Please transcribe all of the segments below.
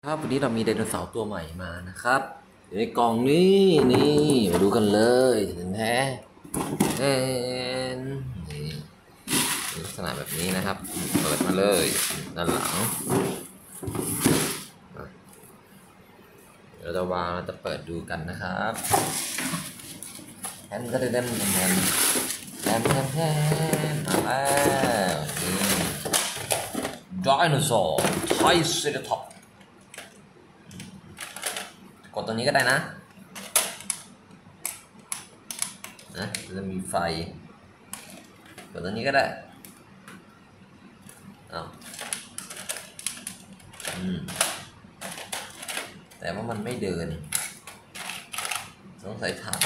ครับวันนี้เรามีไดโนเสาร์ตัวใหม่มานะครับอยู่ในกล่องนี้มาดูกันเลยแท้นี่ลักษณะแบบนี้นะครับเปิดมาเลยด้านหลังเราจะวางเราจะเปิดดูกันนะครับแทนก็ได้เล่นแทนมาแล้วนี่ไดโนเสาร์ไทรเซราทอปส์กดตัวนี้ก็ได้นะจะมีไฟกดตัวนี้ก็ได้แต่ว่ามันไม่เดินต้องใส่ฐาน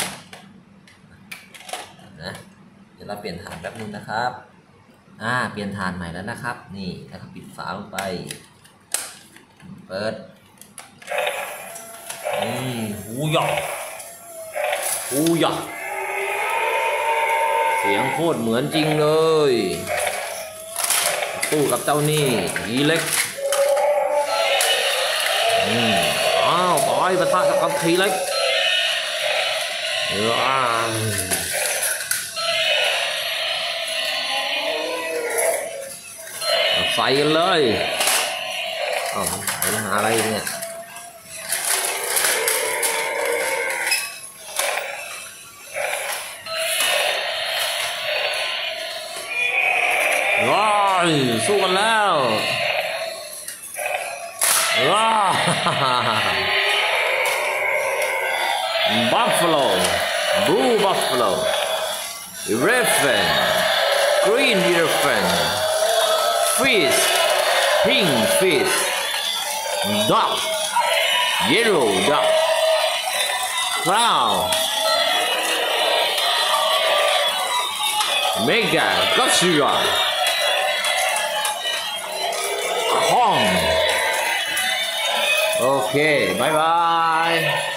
นะเดี๋ยวเราเปลี่ยนฐานแป๊บนึงนะครับเปลี่ยนฐานใหม่แล้วนะครับนี่แล้วก็ปิดฝาลงไปเปิดหูหยอกเสียงโคตรเหมือนจริงเลยตู้กับเจ้านี่ทีเล็กต่อยประทะกับทีเล็กใส่กันเลยปัญหาอะไรเนี่ยสู้กันแล้วBuffalo Blue Buffalo Elephant Green Elephant Fish Pink Fish Duck Yellow Duck Clown Mega Godzillaโอเคบายบาย